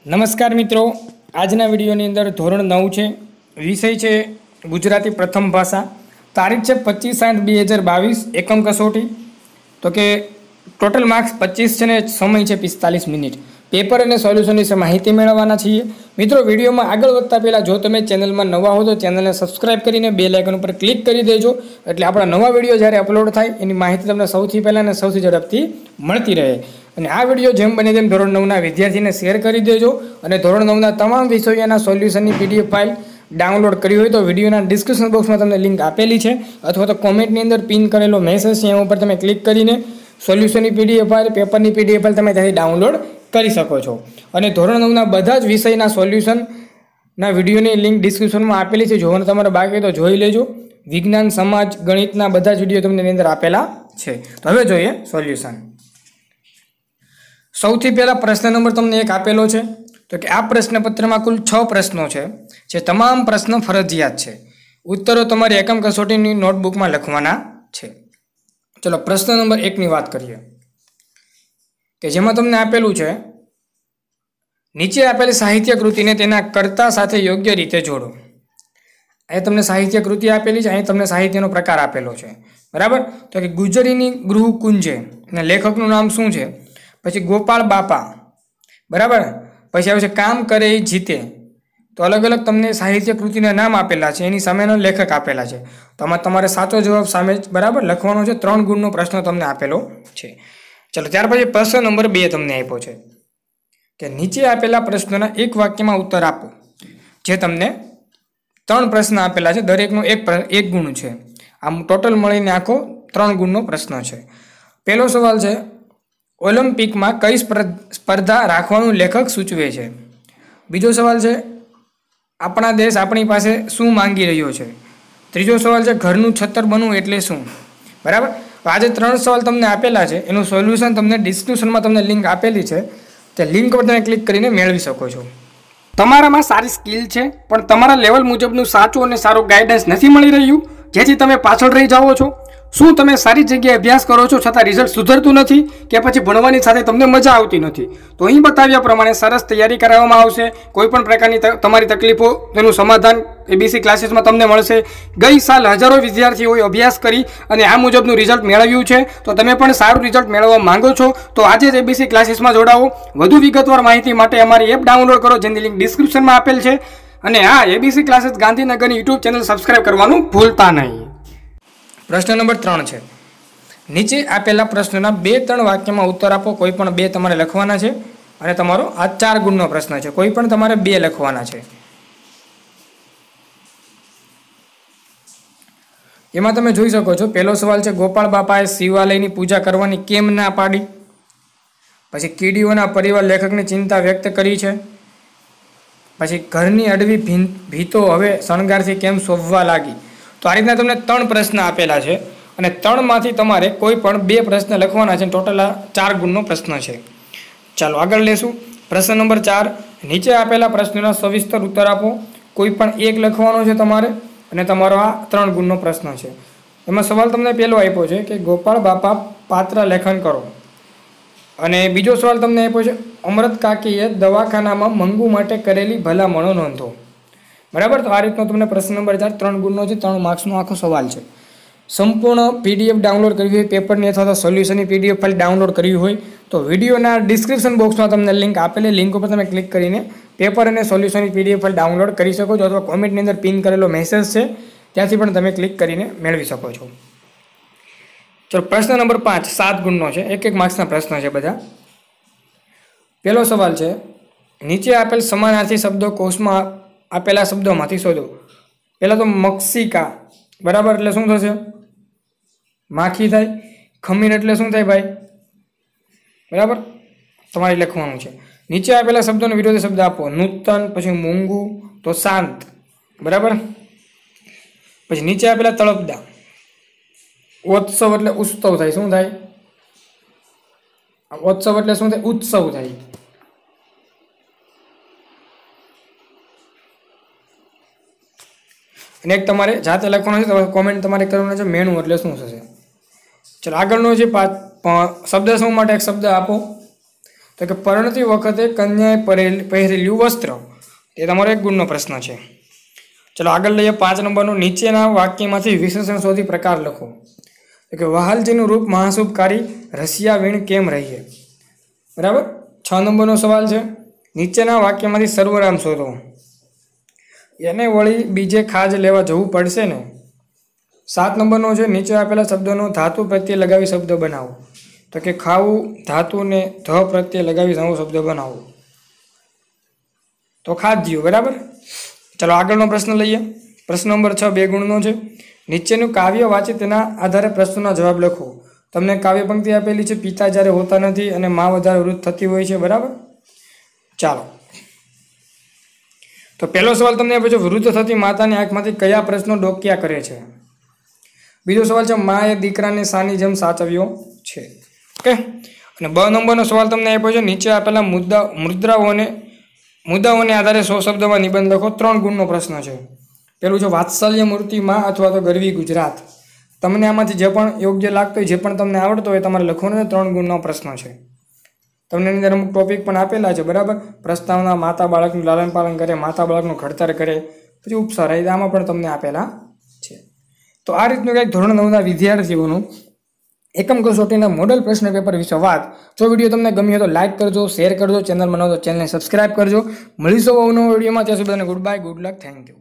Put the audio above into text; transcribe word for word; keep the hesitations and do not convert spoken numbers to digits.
નમસ્કાર મિત્રો, આજના વિડીયોની અંદર ધોરણ નવ છે, વિષય છે ગુજરાતી પ્રથમ ભાષા, તારીખ છે પચીસ આઠ બે હજાર બાવીસ, એકમ કસોટી. તો કે ટોટલ માર્ક્સ પચીસ છે ને સમય છે પિસ્તાલીસ મિનિટ. પેપર અને સોલ્યુશન વિશે માહિતી મેળવવાના છીએ. મિત્રો, વિડીયોમાં આગળ વધતા પહેલાં જો તમે ચેનલમાં નવા હો તો ચેનલને સબસ્ક્રાઇબ કરીને બેલ આઇકન ઉપર ક્લિક કરી દેજો, એટલે આપણા નવા વિડીયો જ્યારે અપલોડ થાય એની માહિતી તમને સૌથી પહેલાં અને સૌથી ઝડપથી મળતી રહે. અને આ વિડીયો જેમ બને તેમ ધોરણ નવના વિદ્યાર્થીને શેર કરી દેજો. અને ધોરણ નવના તમામ વિષયોના સોલ્યુશનની પીડીએફ ફાઇલ ડાઉનલોડ કરી હોય તો વિડીયોના ડિસ્ક્રિપ્શન બોક્સમાં તમને લિંક આપેલી છે, અથવા તો કોમેન્ટની અંદર પિન કરેલો મેસેજ છે એના ઉપર તમે ક્લિક કરીને સોલ્યુશનની પીડીએફ ફાઇલ, પેપરની પીડીએફ ફાઇલ તમે ત્યાંથી ડાઉનલોડ કરી શકો છો. અને ધોરણ નવના બધા જ વિષયના સોલ્યુશનના વિડીયોની લિંક ડિસ્ક્રિપ્શનમાં આપેલી છે. જોવાનું તમારે બાકી તો જોઈ લેજો. વિજ્ઞાન, સમાજ, ગણિતના બધા જ વિડીયો તમને એની અંદર આપેલા છે. તો હવે જોઈએ સોલ્યુશન. સૌથી પહેલાં પ્રશ્ન નંબર તમને એક આપેલો છે. તો કે આ પ્રશ્નપત્રમાં કુલ છ પ્રશ્નો છે, જે તમામ પ્રશ્નો ફરજિયાત છે. ઉત્તરો તમારી એકમ કસોટીની નોટબુકમાં લખવાના છે. ચલો પ્રશ્ન નંબર એકની વાત કરીએ, કે જેમાં તમને આપેલું છે, નીચે આપેલી સાહિત્ય કૃતિને તેના કર્તા સાથે યોગ્ય રીતે જોડો. અહીં તમને સાહિત્ય કૃતિ આપેલી છે, અહીં તમને સાહિત્યનો પ્રકાર આપેલો છે, બરાબર. તો કે ગુજરીની ગૃહ કુંજે અને લેખકનું નામ શું છે, પછી ગોપાળ બાપા, બરાબર. પછી આવે છે કામ કરે એ જીતે. તો અલગ અલગ તમને સાહિત્ય કૃતિના નામ આપેલા છે, એની સામેનો લેખક આપેલા છે. તો આમાં તમારે સાચો જવાબ સામે બરાબર લખવાનો છે. ત્રણ ગુણનો પ્રશ્ન તમને આપેલો છે. ચલો ત્યાર પછી પ્રશ્ન નંબર બે તમને આપ્યો છે, કે નીચે આપેલા પ્રશ્નોના એક વાક્યમાં ઉત્તર આપો. જે તમને ત્રણ પ્રશ્ન આપેલા છે, દરેકનો એક એક ગુણ છે. આમ ટોટલ મળીને આખો ત્રણ ગુણનો પ્રશ્ન છે. પહેલો સવાલ છે, ઓલિમ્પિકમાં કઈ સ્પર્ધા રાખવાનું લેખક સૂચવે છે. બીજો સવાલ છે, આપણા દેશ આપણી પાસે શું માંગી રહ્યો છે. ત્રીજો સવાલ છે, ઘરનું છત્તર બનવું એટલે શું. બરાબર. તો આજે ત્રણ સવાલ તમને આપેલા છે, એનું સોલ્યુશન તમને ડિસ્ક્રિપ્શનમાં તમને લિંક આપેલી છે, તે લિંક પર તમે ક્લિક કરીને મેળવી શકો છો. તમારામાં સારી સ્કિલ છે, પણ તમારા લેવલ મુજબનું સાચું અને સારું ગાઈડન્સ નથી મળી રહ્યું, જેથી તમે પાછળ રહી જાઓ છો. શું તમે સારી જગ્યાએ અભ્યાસ કરો છો છતાં રિઝલ્ટ સુધરતું નથી, કે પછી ભણવાની સાથે તમને મજા આવતી નથી? તો અહીં બતાવ્યા પ્રમાણે સરસ તૈયારી કરાવવામાં આવશે. કોઈ પણ પ્રકારની તમારી તકલીફો તેનું સમાધાન એબીસી ક્લાસીસમાં તમને મળશે. ગઈ સાલ હજારો વિદ્યાર્થીઓએ અભ્યાસ કરી અને આ મુજબનું રિઝલ્ટ મેળવ્યું છે. તો તમે પણ સારું રિઝલ્ટ મેળવવા માંગો છો તો આજે જ એબીસી ક્લાસીસમાં જોડાવો. વધુ વિગતવાર માહિતી માટે અમારી એપ ડાઉનલોડ કરો, જેની લિંક ડિસ્ક્રિપ્શનમાં આપેલ છે. અને હા, એબીસી ક્લાસીસ ગાંધીનગરની યુટ્યુબ ચેનલ સબસ્ક્રાઇબ કરવાનું ભૂલતા નહીં. પ્રશ્ન નંબર ત્રણ છે, નીચે આપેલા પ્રશ્નના બે ત્રણ વાક્યમાં ઉત્તર આપો. કોઈ પણ બે તમારે લખવાના છે, અને તમારો આ ચાર ગુણનો પ્રશ્ન છે, કોઈ પણ તમારે બે લખવાના છે. એમાં તમે જોઈ શકો છો, પહેલો સવાલ છે, ગોપાળ બાપાએ શિવાલયની પૂજા કરવાની કેમ ના પાડી. પછી કીડીઓના પરિવાર લેખકની ચિંતા વ્યક્ત કરી છે. પછી ઘરની અડવી ભીતો હવે શણગારથી કેમ શોભવા લાગી. તો આ રીતના તમને ત્રણ પ્રશ્ન આપેલા છે, અને ત્રણમાંથી તમારે કોઈ પણ બે પ્રશ્ન લખવાના છે. ટોટલ આ ચાર ગુણનો પ્રશ્ન છે. ચાલો આગળ લેશું. પ્રશ્ન નંબર ચાર, નીચે આપેલા પ્રશ્નોના સવિસ્તર ઉત્તર આપો. કોઈ પણ એક લખવાનો છે તમારે, અને તમારો આ ત્રણ ગુણનો પ્રશ્ન છે. એમાં સવાલ તમને પહેલો આપ્યો છે, કે ગોપાળ બાપા પાત્ર લેખન કરો. અને બીજો સવાલ તમને આપ્યો છે, અમૃત કાકીએ દવાખાનામાં મંગુ માટે કરેલી ભલામણો નોંધો. બરાબર. તો આ રીતનો તમને પ્રશ્ન નંબર ચાર ત્રણ ગુણનો છે, ત્રણ માર્ક્સનો આખો સવાલ છે. સંપૂર્ણ પીડીએફ ડાઉનલોડ કરવી હોય, પેપરની અથવા તો સોલ્યુશનની પીડીએફ ફાઇલ ડાઉનલોડ કરવી હોય તો વિડીયોના ડિસ્ક્રિપ્શન બોક્સમાં તમને લિંક આપેલી, લિંક ઉપર તમે ક્લિક કરીને પેપર અને સોલ્યુશનની પીડીએફ ફાઇલ ડાઉનલોડ કરી શકો છો, અથવા કોમેન્ટની અંદર પિન કરેલો મેસેજ છે ત્યાંથી પણ તમે ક્લિક કરીને મેળવી શકો છો. ચલો પ્રશ્ન નંબર પાંચ સાત ગુણનો છે, એક એક માર્ક્સના પ્રશ્ન છે બધા. પહેલો સવાલ છે, નીચે આપેલ સમાનાર્થી શબ્દો કોષમાં આપેલા શબ્દોમાંથી શોધો. પહેલાં તો મક્ષિકા, બરાબર, એટલે શું થશે? માખી થાય. ખમીર એટલે શું થાય ભાઈ? બરાબર, તમારે લખવાનું છે. નીચે આપેલા શબ્દોનો વિરોધી શબ્દ આપો. નૂતન, પછી મૂંગું, તો શાંત, બરાબર. પછી નીચે આપેલા તળપદા. ઓત્સવ એટલે ઉત્સવ થાય. શું થાય? ઓત્સવ એટલે શું થાય? ઉત્સવ થાય. અને એક તમારે જાતે લખવાનું છે, કોમેન્ટ તમારે કરવાનું છે, મેણું એટલે શું થશે. ચલો આગળનો છે શબ્દ સમૂહ માટે એક શબ્દ આપો. તો તો કે પરણતી વખતે કન્યાએ પહેરેલું વસ્ત્ર, એ તમારો એક ગુણનો પ્રશ્ન છે. ચલો આગળ લઈએ પાંચ નંબરનું. નીચેના વાક્યમાંથી વિશેષણ શોધી પ્રકાર લખો. તો કે વહાલજીનું રૂપ મહાશુભકારી રસિયા વીણ કેમ રહીએ. બરાબર. છ નંબરનો સવાલ છે. નીચેના વાક્યમાંથી સર્વનામ શોધો. એને વળી બીજે ખાજ લેવા જવું પડશે ને. સાત નંબરનો છે. નીચે આપેલા શબ્દોનો ધાતુ પ્રત્યે લગાવી શબ્દ બનાવો. તો કે ખાવું ધાતુને ધ પ્રત્યે લગાવી નવો શબ્દ બનાવો. તો ખાધ્યું. બરાબર. ચલો આગળનો પ્રશ્ન લઈએ. પ્રશ્ન નંબર છ બે ગુણનો છે. નીચેનું કાવ્ય વાંચી તેના આધારે પ્રશ્નોના જવાબ લખો. તમને કાવ્ય પંક્તિ આપેલી છે. પિતા જ્યારે હોતા નથી અને મા વધારે વૃદ્ધ થતી હોય છે. બરાબર. ચાલો તો પહેલો સવાલ તમને પૂછો, વૃદ્ધ થતી માતાની આંખમાંથી કયા પ્રશ્નો ડોક્યા કરે છે. બીજો સવાલ છે, માએ દીકરાને શાની જેમ સાચવ્યો છે. ઓકે. અને બ નંબરનો સવાલ તમને આપ્યો છે, નીચે આપેલા મુદ્દા મુદ્રાઓને મુદ્દાઓને આધારે સો શબ્દમાં નિબંધ લખો. ત્રણ ગુણનો પ્રશ્ન છે. પેલું છે વાત્સલ્ય મૂર્તિમાં અથવા તો ગરવી ગુજરાત. તમને આમાંથી જે પણ યોગ્ય લાગતો હોય, જે પણ તમને આવડતો હોય તમારે લખવાનો. ત્રણ ગુણનો પ્રશ્ન છે. તમને એની અંદર અમુક ટોપિક પણ આપેલા છે. બરાબર. પ્રસ્તાવના, માતા બાળકનું લાલન પાલન કરે, માતા બાળકનું ઘડતર કરે, પછી ઉપસાર, આમાં પણ તમને આપેલા છે. તો આ રીતનું કંઈક ધોરણ નવના વિદ્યાર્થીઓનું એકમ કસોટીના મોડલ પ્રશ્ન પેપર વિશે વાત. જો વિડીયો તમને ગમ્યો તો લાઇક કરજો, શેર કરજો, ચેનલમાં ન તો ચેનલને સબસ્ક્રાઇબ કરજો. મળીશું નવા વિડીયોમાં. ત્યાં સુધી good bye, good luck, thank you.